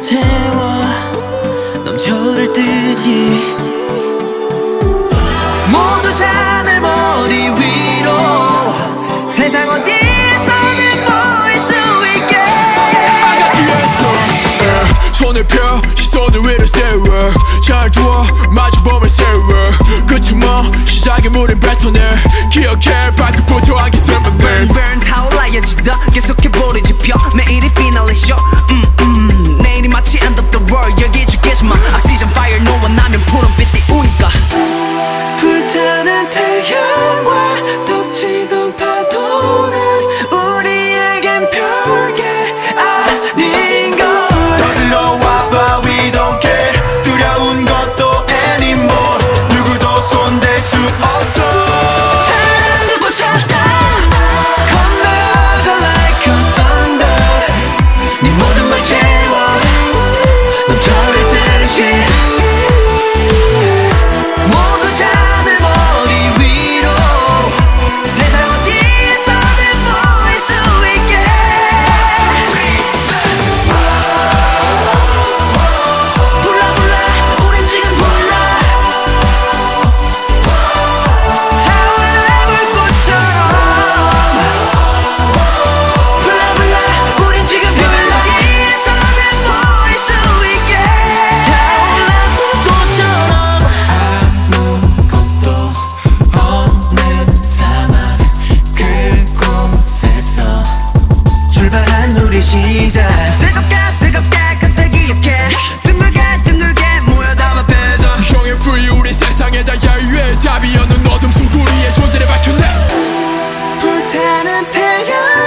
태워 넘쳐를 뜨지. 모두 하늘 머리 위로 세상 어디에서든 보일 수 있게. I got the answer. 손을 펴 시선을 위로 세워 잘 두어 마주보면 세워 끝이 뭐 시작의 물은 뱉어내 기억해 발끝부터 안기 설명을 Burn burn 타올라야지 더 계속해보리 지펴 매일이 피날레 쇼 내일이 마치 end of the world 여기 죽겠지만 Oxygen fire 너와 나면 푸른빛 띄우니까. 불타는 태양과 덮치던 파도는 우리에겐 별게 아닌걸. 더 들어와봐 we don't care 두려운 것도 anymore 누구도 손댈 수 없어. 다른 곳찾아 건너가 like a thunder 네 모든 걸 채워 넘쳐를 듯이. 모두 하늘 머리 위로 세상 어디에서든 보일 수 있게. 불러 불러 우린 지금 불러 타올라 불꽃처럼. 불러 불러 우린 지금 세상 어디에서든 보일 수 있게. 타올라 불꽃처럼. 아무것도 없는 사막 그곳에서 출발한 우리 시작. 뜨겁게 끝을 기억해 둥글게 모여담아 배서. 형의 free 우리 세상에다 야유의 답이 없는 어둠 속 우리의 존재를 밝혀내. 불타는 태양